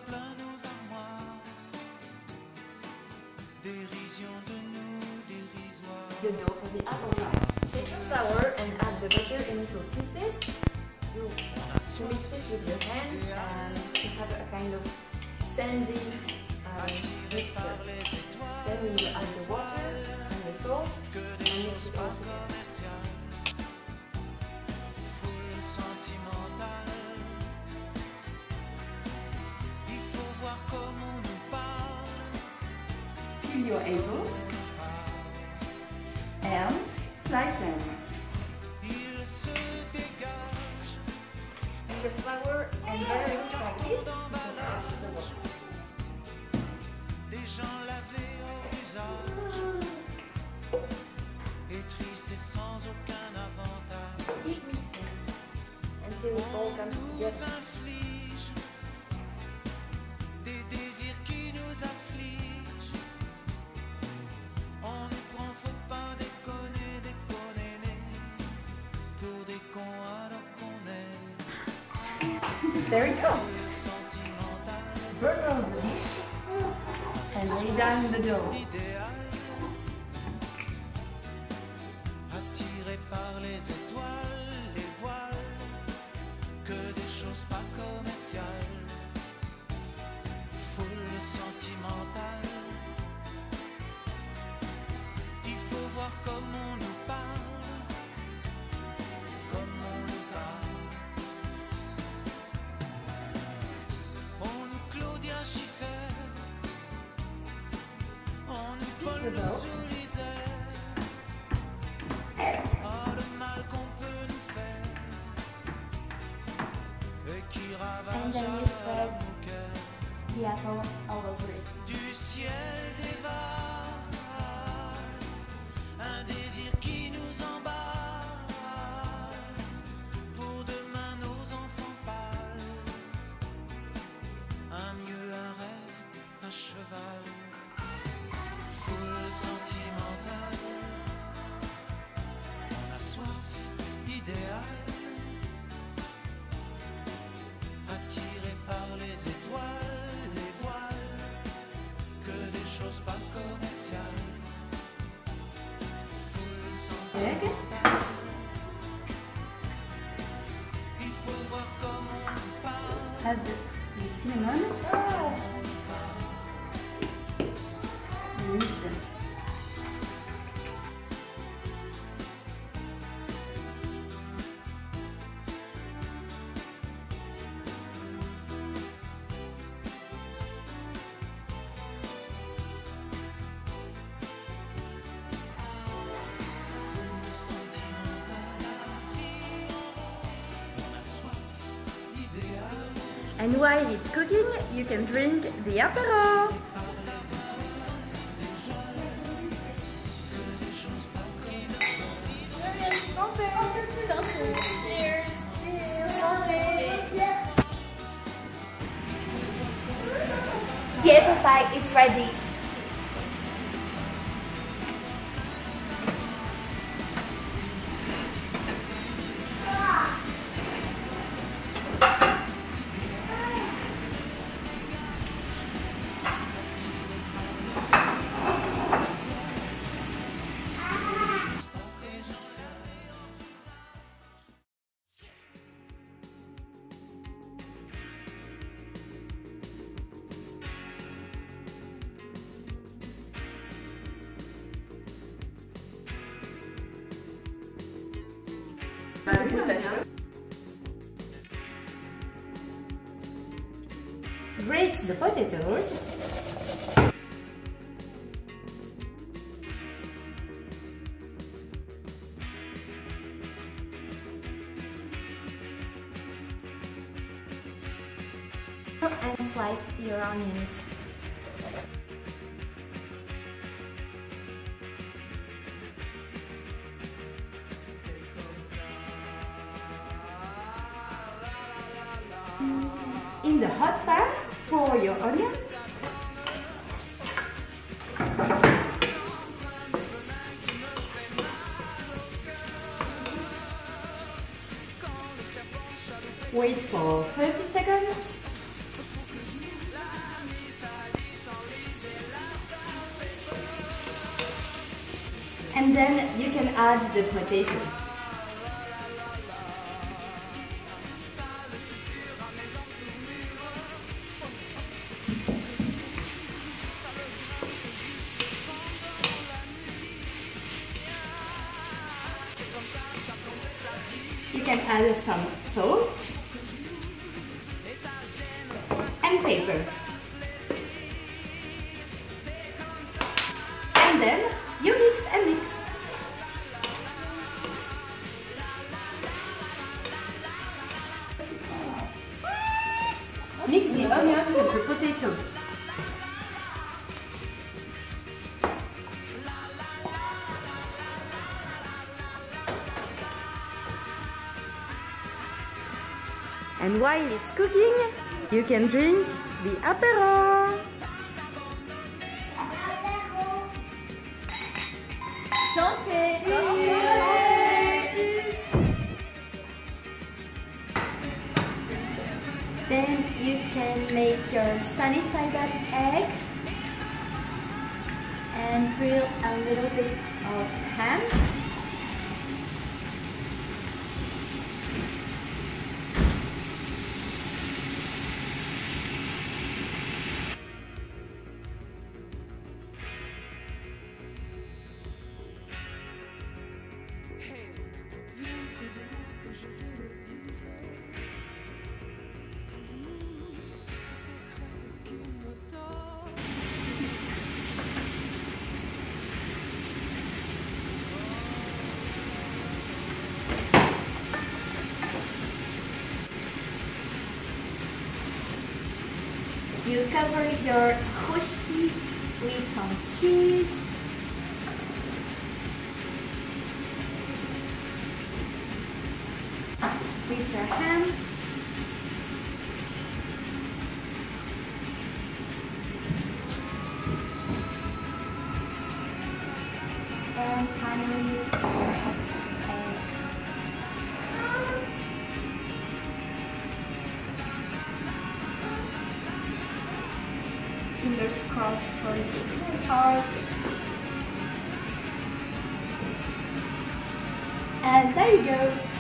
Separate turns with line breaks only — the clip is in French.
plein nos armoires. Dérision de nous, dérisoire.
The dough for the apple. Take your flour and add the butter in little pieces. You mix it with your hands and you have a kind of sandy mixture. Then you add the water and the salt and mix it all together.
Foule sentimentale. Il faut voir comme on nous parle.
Peel your apples and slice them.
Il se dégage.
And the flour and butter mix like this. You can add the water.
Des gens lavés hors d'usage. Et tristes et sans aucun avantage.
Keep mixing until it all comes
Nous
together.
inflige des désirs qui nous affligent. On nous prend, faut pas déconner, déconner, pour des cons alors qu'on est
There we go.
sentimental,
Burn off the dish and lay down the dough.
idéal. Attiré par les étoiles, les voiles, que des choses pas commerciales. Foule sentimentale. Il faut voir comme on nous parle, comme on nous parle. On nous Claudia Schiffer, on nous Paul Solitaire. Oh, le mal qu'on peut nous faire et qui ravage
And then you
alors
spread
mon cœur.
the apple all over it.
Du ciel dévale un désir qui nous emballe. Pour demain nos enfants pâles, un mieux, un rêve, un cheval. Foule sentimentale, on a soif d'idéal. Attiré par les étoiles, les voiles, que des choses pas commerciales. Foule sentimentale. Il faut voir comment on parle.
Add the cinnamon. Mix them.
Foule sentimentale, la vie en rose. On a soif d'idéal.
And while it's cooking, you can drink the apéro.
Par les étoiles, les joies, que des choses pas commerciales.
The apple pie is ready. Grate the potatoes. And slice your onions. In the hot pan, pour your onions. Wait for 30 seconds.
And then you can add the potatoes. You can add some salt and pepper. And then you mix and mix. Mix the onions and the potatoes. And while it's cooking, you can drink the apéro.
Santé!
Then you can make your sunny side up egg and grill a little bit of ham. You cover your krushki with some cheese. With your ham. And finally, egg. Fingers crossed for this part. And there you go.